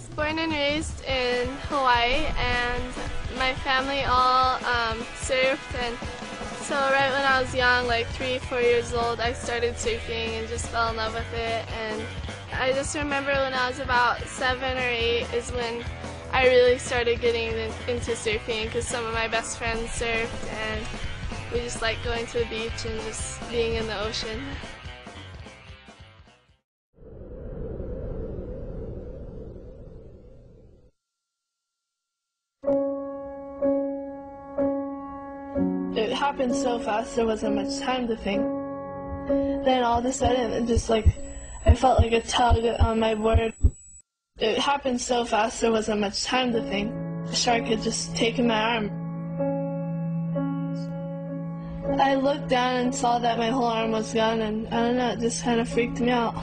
born and raised in Hawaii, and my family all surfed, and so right when I was young, like 3, 4 years old, I started surfing and just fell in love with it. And I just remember when I was about 7 or 8 is when I really started getting into surfing, because some of my best friends surfed, and we just like going to the beach and just being in the ocean. It happened so fast, there wasn't much time to think. Then all of a sudden, it just like, I felt like a tug on my board. It happened so fast, there wasn't much time to think. The shark had just taken my arm. I looked down and saw that my whole arm was gone, and I don't know, it just kind of freaked me out.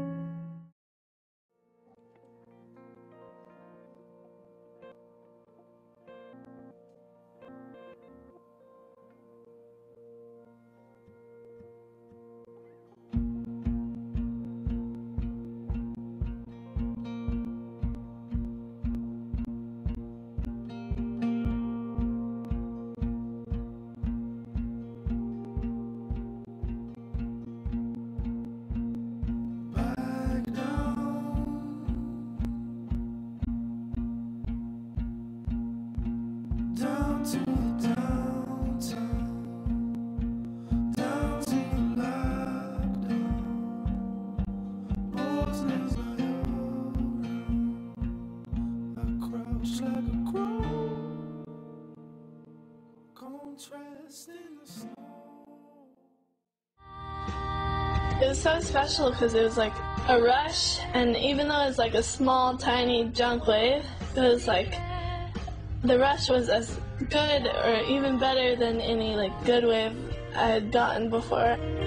It was so special because it was like a rush, and even though it was like a small, tiny junk wave, it was like the rush was as good or even better than any like good wave I had gotten before.